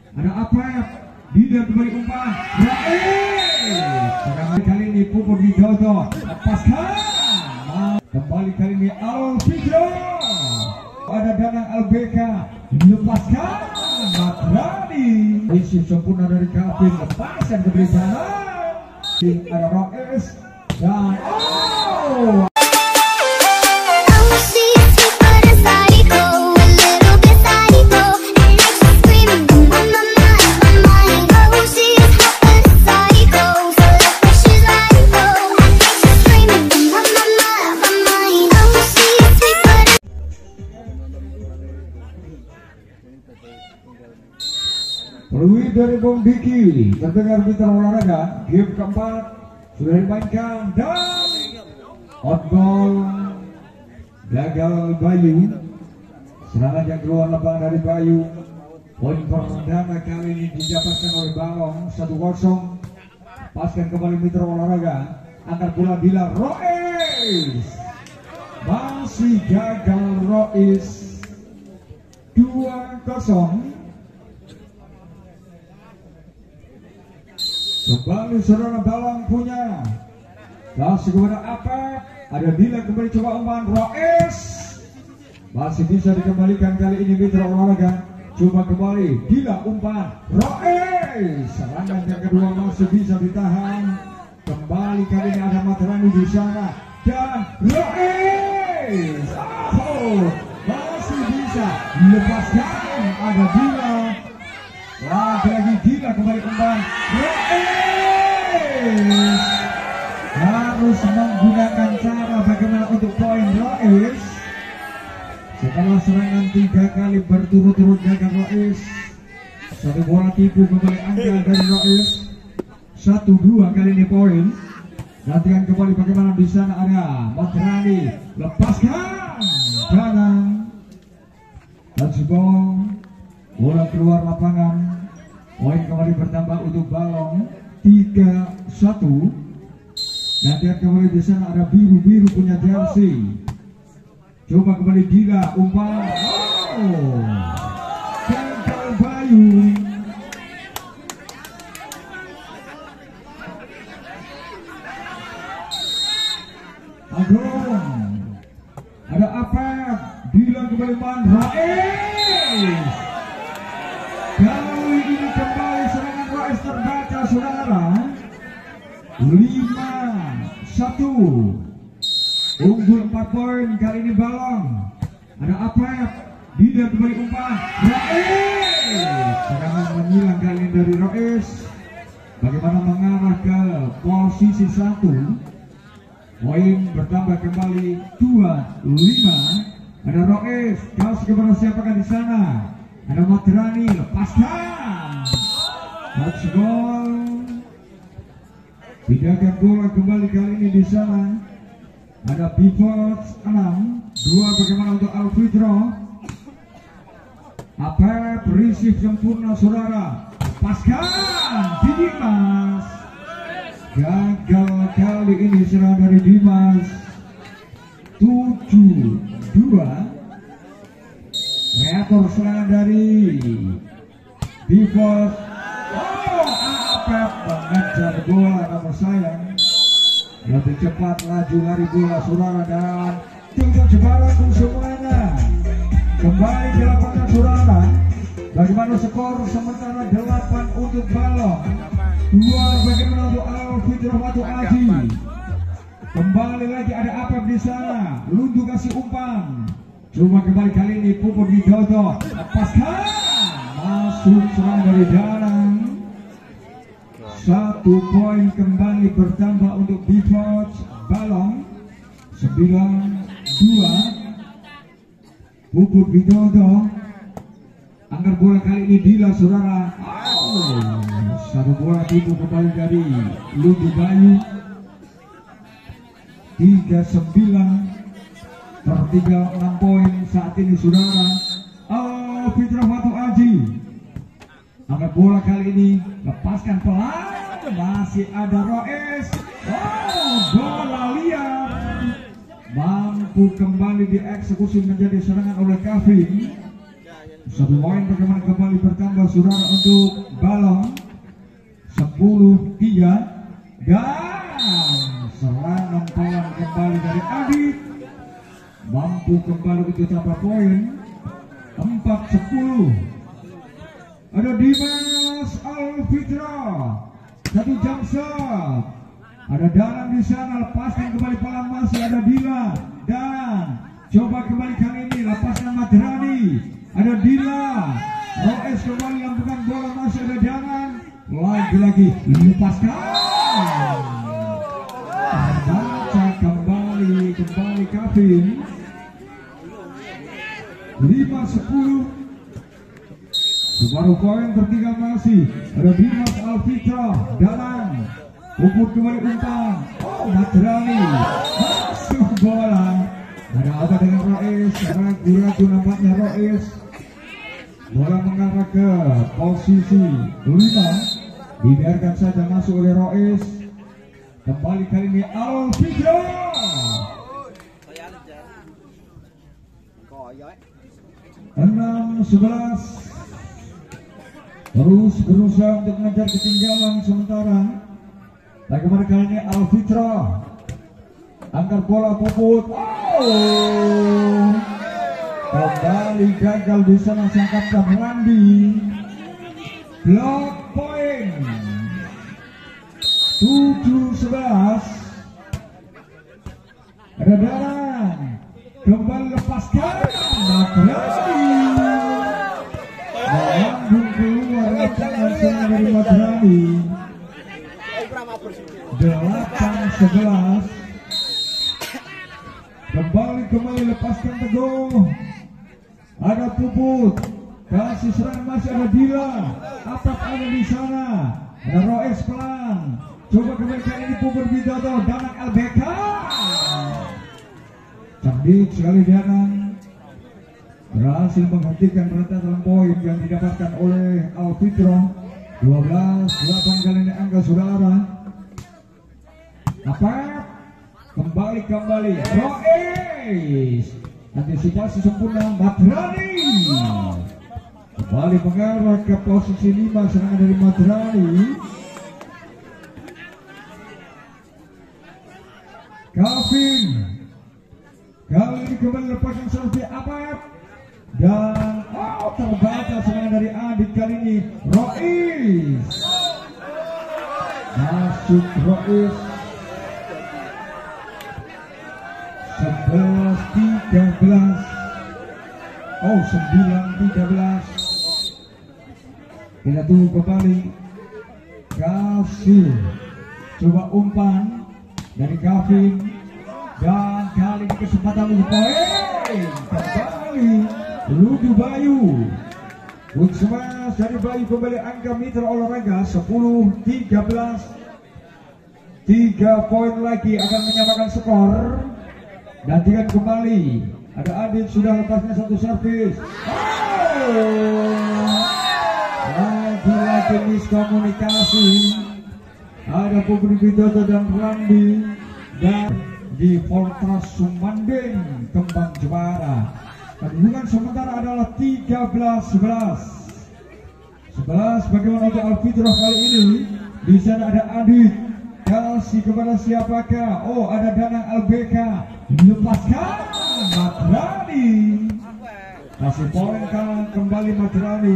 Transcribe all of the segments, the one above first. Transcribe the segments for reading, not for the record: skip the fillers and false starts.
Ada apa ya? Tidak kembali umpan. Serangan kali ini Puput Widodo lepaskan. Kembali kali ini Alfitro. Ada Danang Albeka lepaskan. Matrani. Isi sempurna dari Kevin lepaskan ke sana. Ada Roes dan peluit dari Bung Diki. Terdengar bintang olahraga. Game keempat sudah dimainkan dan outball gagal Bayu. Serangan yang keluar lapangan dari Bayu. Poin perdana kali ini didapatkan oleh Balong 1-0. Paskan kembali mitra olahraga. Angkat bola Dila Rois. Masih gagal Rois. 2-0. Kembali saudara Balong punya. Kasih kepada apa? Ada Dila kembali coba umpan Roes. Masih bisa dikembalikan kali ini mitra olahraga. Coba kembali Dila umpan Roes. Serangan yang kedua masih bisa ditahan. Kembali kali ini ada Matrani di sana dan Roes. Masih bisa dilepaskan. Ada Dila. Lagi-lagi Dila kembali umpan Roes. Harus menggunakan cara bagaimana untuk poin Roes. Setelah serangan 3 kali berturut-turut gagal Roes. Satu bola tipu kembali angka dari Roes. 1-2 kali ini poin. Nantikan kembali bagaimana di sana ada Matrani lepaskan Danang dan Subong. Bola keluar lapangan. Poin kembali bertambah untuk Balong 3-1. Dan lihat kembali di sana ada biru-biru punya jersey. Coba kembali Dila umpan. Gagal Bayu. Agung. Ada apa? Dila kembali umpan Roes. Kali ini kembali serangan Roes terbaca saudara. 5-1. Unggul 4 poin kali ini Balong. Ada apa ya? Dila kembali umpan Roes. Serangan menyilang kali ini dari Roes. Bagaimana mengarah ke posisi 1. Poin bertambah kembali 2-5. Ada Roes. Kasih kepada siapakah di sana? Ada Matrani lepaskan. Touch goal. Pindahkan bola kembali kali ini di sana. Ada pivot 6. 2 bagaimana untuk Alfitro. Apa berisif sempurna saudara. Lepaskan Dimas. Gagal kali ini serangan dari Dimas. 7-2. Reator serangan dari Pivot. Apep mengejar bola namun sayang. Lebih cepat laju lari bola saudara dan tutup jebakan semuanya. Kembali ke lapangan saudara. Bagaimana skor sementara 8 untuk Balong. 2 bagaimana untuk Alfitro Watu Aji. Kembali lagi ada Apep di sana. Lundu kasih umpan. Cuma kembali kali ini Puput Widodo lepaskan. Masuk serangan dari Danang. 1 poin kembali bertambah untuk Pivot Balong. 9-2. Puput Widodo. Angkat bola kali ini Dila saudara. 1 bola tipu kembali dari Lundu Bayu. 39. Tertinggal 6 poin saat ini saudara. Alfitro Watu Aji. Angkat bola kali ini lepaskan pelan. Masih ada Roes. Bola liar. Mampu kembali dieksekusi menjadi serangan oleh Kevin. Satu poin bagaimana kembali bertambah saudara untuk balon 10-3 dan serangan poin kembali dari Adit mampu kembali untuk tambah poin 4-10. Ada Dimas Alfitra satu jam shot. Ada Dalam di sana, lepaskan kembali pelan, masih ada Dila dan coba kembali kali ini lepaskan Madrani. Ada Dila, Roes kembali lampukan bola, masih ada Dalam, lagi-lagi lepaskan. Baca kembali Kevin 5-10. Separuh poin tertinggal masih ada Dimas Alfitra Dalam ukur kembali umpan. Oh, Madrani masuk bola. Ada apa dengan Roes? Ragu-ragu nampaknya Roes. Bola mengarah ke posisi 5. Dibiarkan saja masuk oleh Roes. Kembali kali ini Alfitra. 6-11. Terus berusaha untuk mengejar ketinggalan sementara. Bagaimana kali ini Alfitra angkat bola Puput. Oh, kembali gagal di sana sang kapten Randi. Blok poin 7-11. Ada Dalam kembali lepaskan Madrani. Melambung keluar lapangan sana dari Madrani. 8-11. Kembali lepaskan Teguh. Ada Puput. Kasih serang masih ada Dila. Atap ada di sana. Ada Roes pelan. Coba kembali kali ini Puput Widodo. Danang LBK. Cerdik sekali Danang. Berhasil menghentikan rentetan poin yang didapatkan oleh Alfitra. 12-8 kali ini angka saudara. Apa? Kembali Roes. Antisipasi sempurna Madrani. Kembali mengarah ke posisi 5 serangan dari Madrani. Kevin kali ini kembali lepaskan selfie Apep dan terbaca serangan dari Adit kali ini Roes. Masuk Roes. 11-13. 9-13. Kita tunggu kembali. Kasih coba umpan dari Kevin dan kali ini kesempatan untuk poin kembali Ludu Bayu. Quick smash dari Bayu kembali angka mitra olahraga 10-13. 3 poin lagi akan menyamakan skor. Gantikan kembali. Ada Adit sudah lepasnya satu servis. Lagi-lagi miskomunikasi. Ada Puput Widodo dan Randi dan di Fortress Sumanding Kembang Jepara. Kedudukan sementara adalah 13-11. 11 bagaimana untuk Alfitra kali ini? Di sana ada Adit. Kasih kepada siapakah? Oh, ada Danang LBK. Lepaskan Madrani. Kasih poin kembali Madrani.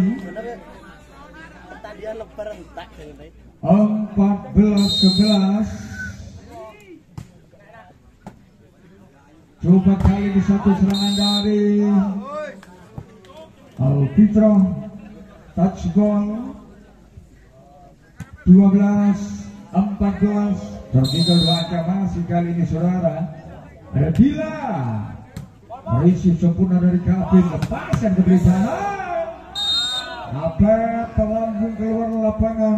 14-11. Coba kali ini satu serangan dari Alfitra. Touch goal 12-14. Tertinggal 2 angka masih kali ini saudara. Ada Dila. Merisip sempurna dari Kevin. Lepasan ke sana. Apa pelambung keluar lapangan.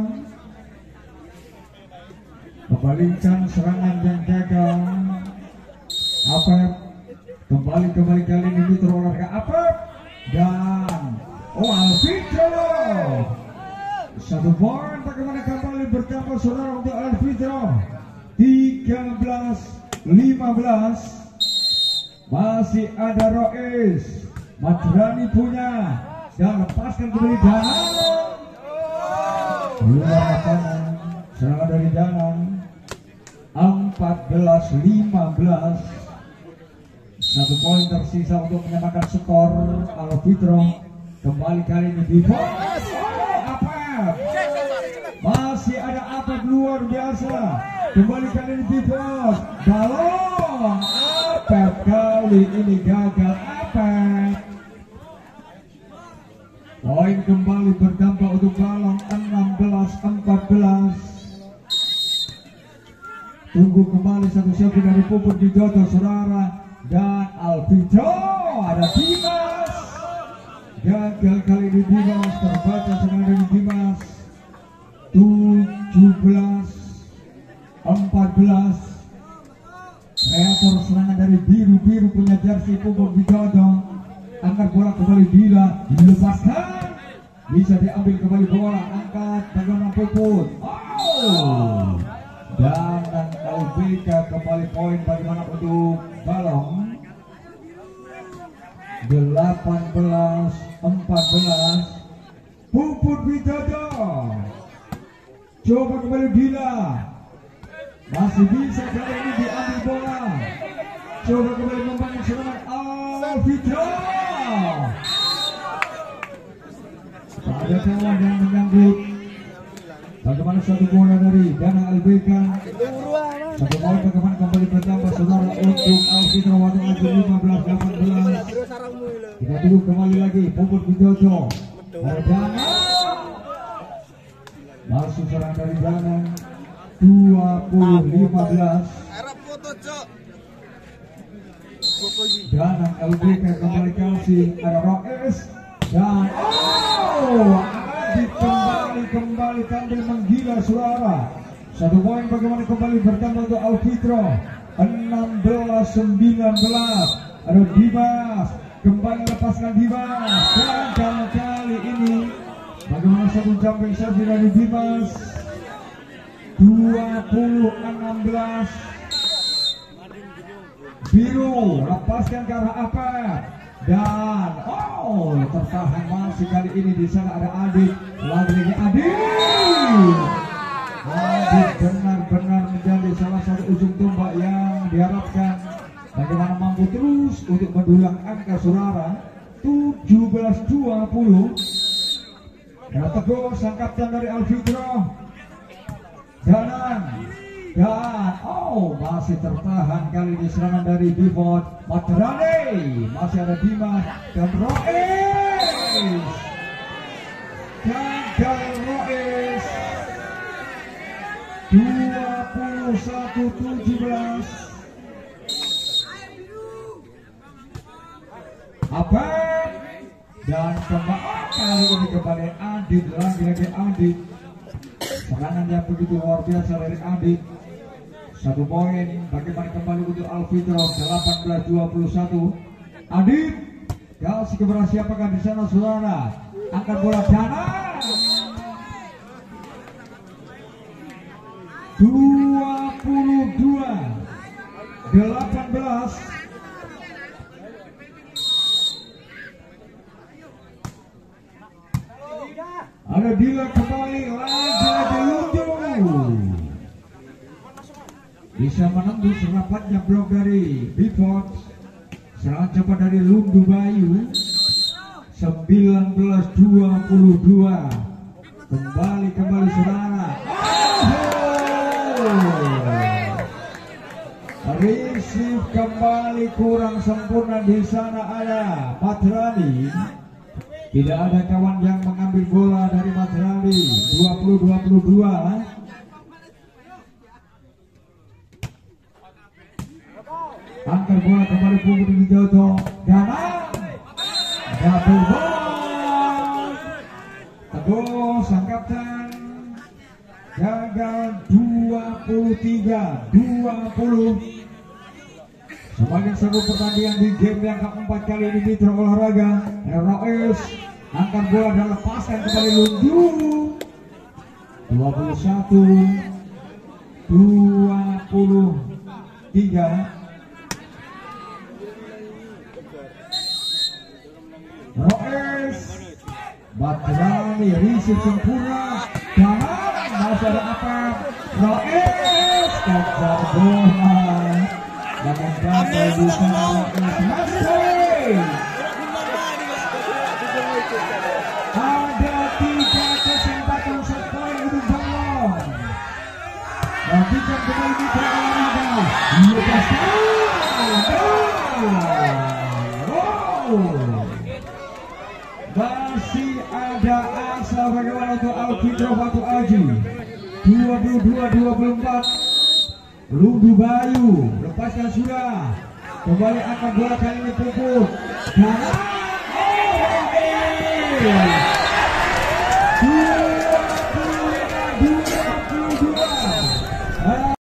Kembalikan serangan yang gagal. Apa kembali kali ini mitra olahraga apa dan Alfitra. Satu poin bagaimana kembali bertambah saudara untuk Alfitra. 13-15. Masih ada Roes. Madrani punya dan lepaskan kembali Danang. Luar lapangan, serangan dari Danang. 14-15. 1 poin tersisa untuk menyamakan skor. Alfitro kembali kali ini di Apep. Masih ada Apep luar biasa. Kembali kali ini di balon. Apep kali ini gagal. Apep. Poin kembali berdampak untuk balon. 16-14. Tunggu kembali satu servis dari Puput Widodo saudara. Dan Alfitro, ada Dimas. Gagal kali ini Dimas, terbaca serangan dari Dimas. 17-14. Kreator serangan dari biru punya jersey Puput Widodo. Angkat bola kembali Dila, dilepaskan. Bisa diambil kembali bola, angkat bagaimana Puput. Oh! Dan LBK kembali poin bagaimana untuk balong. 18-14. Puput Widodo coba kembali Dila, masih bisa kali ini diambil bola. Coba kembali membangun serangan Alfitro. Ada kawan yang menyambut. Bagaimana satu bola dari Danang LBK. 1 poin bagaimana kembali bertambah saudara untuk Alfitro. Waktu maju 15-18. Kita tunggu kembali lagi Puput Widodo. Ada Danang. Masih serang dari Danang. 20-15. Danang LBK kembali kasih. Ada Roes. Dan kembali tampil menggila suara. 1 poin bagaimana kembali bertambah untuk Alfitro. 16-19. Ada Dimas kembali lepaskan Dimas. Gagal kali ini. Bagaimana satu jumping servis dari Dimas. 20-16. Biru lepaskan ke arah apa? Dan tertahan masih kali ini di sana ada Adit. Lagi Adit. Adit benar-benar menjadi salah satu ujung tombak yang diharapkan. Bagaimana mampu terus untuk mendulang angka saudara. 17-20. Dan teguh sang kapten dari Alfitro. Dan masih tertahan kali ini serangan dari Bivot Madrani. Masih ada Dimas dan Roes. Gagal Roes. 21-17. Apep dan kali ini kembali Adit. Lagi Adit. Serangan yang begitu luar biasa dari Adit. 1 poin bagaimana kembali untuk Alfitro. 18-21. Adit kasih kepada siapakah di sana saudara. Angkat bola Danang. 22-18. Ada Dila kembali lagi Lundu. Bisa menembus rapatnya blok dari Bivot. Serangan cepat dari Lundu Bayu. 19-22. Kembali saudara. Receive kembali kurang sempurna di sana ada Madrani. Tidak ada kawan yang mengambil bola dari Madrani. 20-22. Angkat bola kembali Puput Widodo. Danang. Double ball. Teguh sang kapten. Gagal 23-20. Sebagai seluruh pertandingan di game yang keempat kali ini Mitra Olahraga. Roes angkat bola dan lepaskan kembali Lundu. 21-23. Roes Batrami risik sempurna. Kanan masih ada apa? Roes kejar bola dengan gagal di sana. Roes masih ada 3 kesempatan set point untuk Banglong. Lanjutkan kembali di berolahraga. Lukas masih ada asa bagaimana untuk Alfitro Batu Aji. 22-24. Lumbu Bayu lepaskan sudah. Kembali akan bola kali ini puput. Kanan.